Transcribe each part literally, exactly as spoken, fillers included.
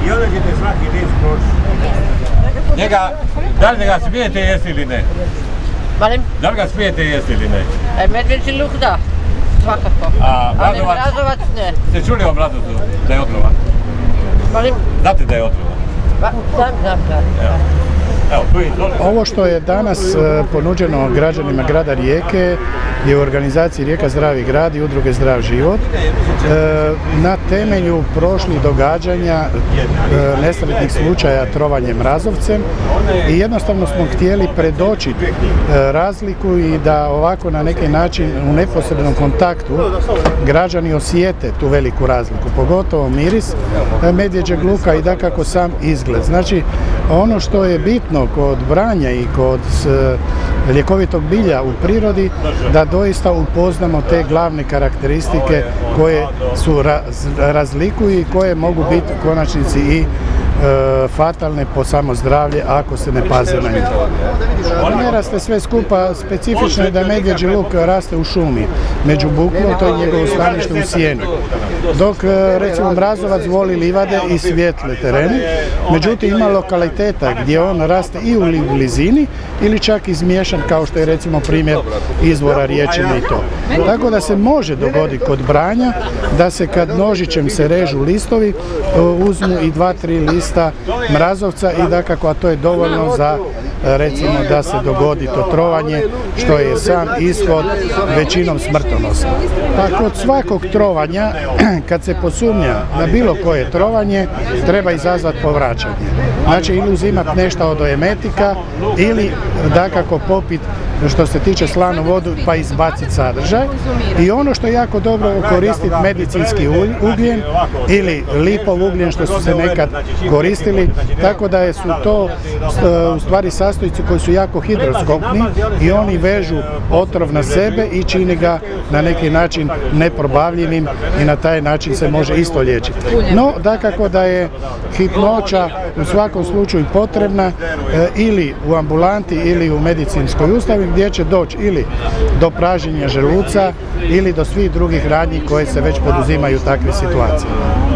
I onda ćete svaki list proći. Njega, da li ga smijete jesti ili ne? Molim? Da li ga smijete jesti ili ne? E, medvjeđi luk da, svakako. A ali mrazovac ne. Ste čuli o mrazovcu da je otrovan? Molim? Znate da je otrovan? Ba, znam, znam, znam. Evo. Evo, tu je, ovo što je danas ponuđeno građanima grada Rijeke je u organizaciji Rijeka Zdravi grad i udruge Zdrav život na temelju prošlih događanja nesretnih slučaja trovanje mrazovcem i jednostavno smo htjeli predočiti razliku i da ovako na neki način u neposrednom kontaktu građani osjete tu veliku razliku, pogotovo miris medvjeđeg luka i dakako sam izgled. Znači, ono što je bitno kod branja i kod ljekovitog bilja u prirodi, da doista upoznamo te glavne karakteristike koje su razlikuju i koje mogu biti u konačnici i fatalne po samo zdravlje ako se ne paze na njih. Ne raste sve skupa, specifično je da medvjeđi luk raste u šumi, među buklom, to je njegovo stanište u sjeni. Dok recimo mrazovac voli livade i svjetle terene, međutim ima lokaliteta gdje on raste i u blizini ili čak izmiješan kao što je recimo primjer izvora riječine i to. Tako da se može dogoditi kod branja da se kad nožićem se režu listovi uzmu i dva, tri lista mrazovca i dakako, a to je dovoljno za recimo da se dogodi to trovanje, što je sam ishod većinom smrtonosan. Pa kod svakog trovanja, kad se posumnja na bilo koje trovanje, treba izazvati povraćanje. Znači, ili uzimati nešto od emetika ili dakako popiti što se tiče slanu vodu pa izbaciti sadržaj. I ono što je jako dobro koristiti medicinski ugljen ili lipov ugljen što su se nekad koristili, tako da su to u stvari sastojci koji su jako hidroskopni i oni vežu otrov na sebe i čini ga na neki način neprobavljivim i na taj način se može isto liječiti. No, dakako da je hitnoća u svakom slučaju potrebna ili u ambulanti ili u medicinskoj ustanovi gdje će doći ili do praženja želuca ili do svih drugih radnji koje se već poduzimaju u takve situacije.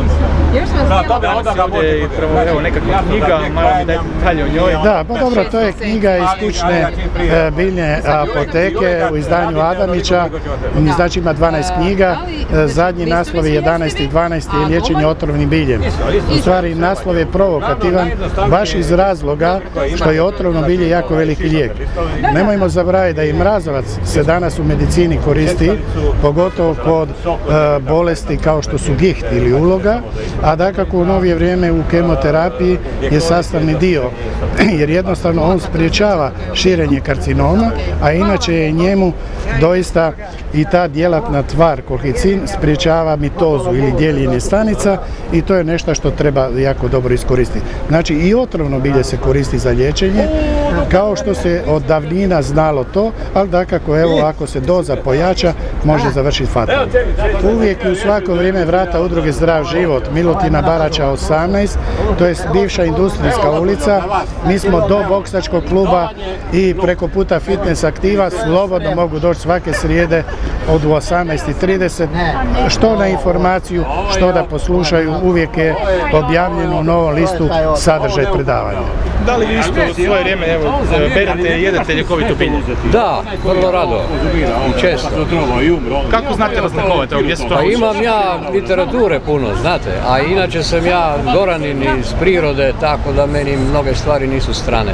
Evo nekakva knjiga, malo mi dajte detalje o njoj. Da, pa dobro, to je knjiga iz kućne biljne apoteke u izdanju Adamića, znači ima dvanaest knjiga, zadnji naslov je jedanaesti i dvanaesti je liječenje otrovnim biljem. U stvari naslov je provokativan baš iz razloga što je otrovno bilje jako veliki lijek. Nemojmo zaboraviti da i mrazovac se danas u medicini koristi, pogotovo kod bolesti kao što su giht ili uloga, a dakako u novije vrijeme u kemoterapiji je sastavni dio, jer jednostavno on spriječava širenje karcinoma, a inače je njemu doista i ta djelatna tvar kolhicin spriječava mitozu ili dijeljenje stanica i to je nešto što treba jako dobro iskoristiti. Znači i otrovno bilje se koristi za liječenje, kao što se od davnina znalo to, ali dakako evo ako se doza pojača može završiti fatalno. Uvijek u svako vrijeme vrata udruge Zdrav život, Milutina Barača osamnaest, to je bivša industrijska ulica. Mi smo do boksačkog kluba i preko puta fitness aktiva, slobodno mogu doći svake srijede od osamnaest i trideset, što na informaciju, što da poslušaju, uvijek je objavljeno u novom listu sadržaj predavanja. Da li isto u svoje vrijeme, evo, berete i jedete ljekovitu bilje? Da, vrlo rado i često. Kako znate razlikovati? Pa imam ja literature puno, znate, a inače sam ja Goranin iz prirode, tako da meni mnoge stvari nisu strane.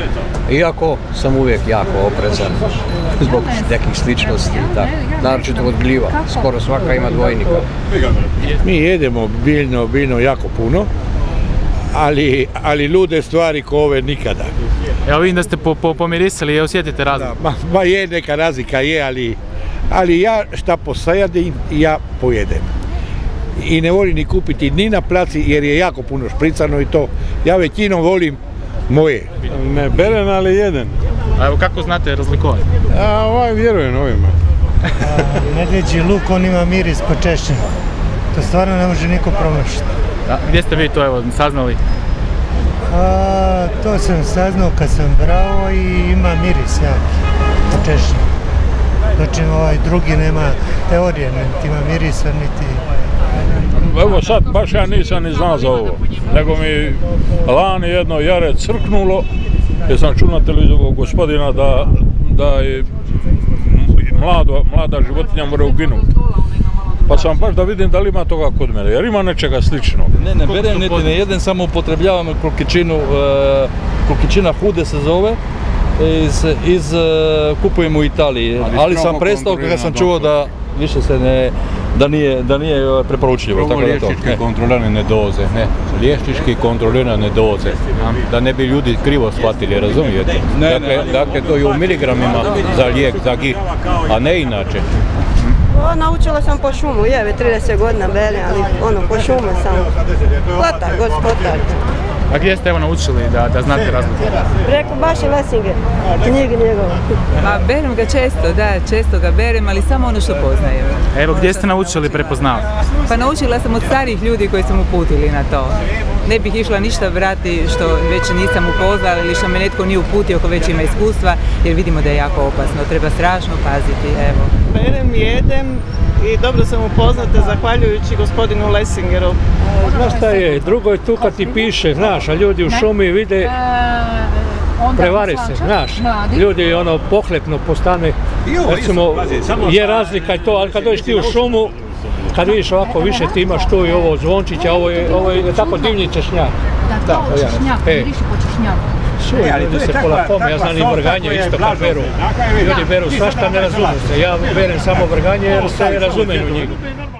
Iako sam uvijek jako oprezan zbog nekih sličnosti, tako, naročito od gljiva, skoro svaka ima dvojnika. Mi jedemo biljno, biljno jako puno, ali, ali lude stvari ko ove nikada. Evo vidim da ste po, po, pomirisali i osjetite razliku. Ma, ma je neka razlika je, ali, ali ja šta posajadim, ja pojedem. I ne volim ni kupiti ni na placi jer je jako puno špricano i to. Ja većinom volim moje. Ne berem, ali jedem. A evo kako znate razlikovati? A ovaj vjerujem ovima. Medvjeđi luk, on ima miris počešćen. To stvarno ne može niko promašiti. A gdje ste vi to evo saznali? A, to sam saznao kad sam brao i ima miris jaki, počešćen. Znači ovaj drugi nema teorije, niti ima mirisa, niti evo sad baš ja nisam ni znao za ovo, nego mi lani jedno jare crknulo, jer sam čuo na televiziju gospodina da, da je mlado, mlada životinja mora uginuti. Pa sam baš da vidim da li ima toga kod mene, jer ima nečega sličnog. Ne, ne berem niti ne jedem, samo upotrebljavam krokičinu, e, krokičina hude se zove, iz, iz, kupujem u Italiji, ali, ali sam prestao kada sam čuo da više se ne, da nije, da nije preporučljivo. Ovo liječničke kontrolirane doze, ne, liječnički kontrolirane doze, da ne bi ljudi krivo shvatili, razumijete? Ne, dakle, ne. dakle, to je u miligramima za lijek, za gih, a ne inače. O, naučila sam po šumu, je, već trideset godina bere, ali ono, po šumu sam. Kotar, gospodar. A gdje ste evo naučili da, da znate razliku? Preko Baše Lessinger, knjige njegove. Ma berem ga često, da, često ga berem, ali samo ono što poznajem. Evo, gdje ste naučili prepoznavati? Pa naučila sam od starih ljudi koji su mu uputili na to. Ne bih išla ništa brati što već nisam upoznala ili što me netko nije uputio ko već ima iskustva, jer vidimo da je jako opasno, treba strašno paziti, evo. Berem, jedem i dobro sam upoznata zahvaljujući gospodinu Lessingeru. Znaš šta je, drugo je tu kad ti piše, znaš, a ljudi u šumi vide, prevari se, znaš, ljudi ono pohlepno postane, recimo, je razlika i to, ali kad dođeš ti u šumu, kad vidiš ovako više ti imaš tu i ovo zvončića, ovo je, ovo je tako divni češnjak. Da, to češnjak, miriši po češnjaku. Čuj, ljudi se pola pome, ja znam i vrganje isto kad beru. Ljudi beru svašta, ne razumiju se, ja berem samo vrganje jer se razumeju u njih.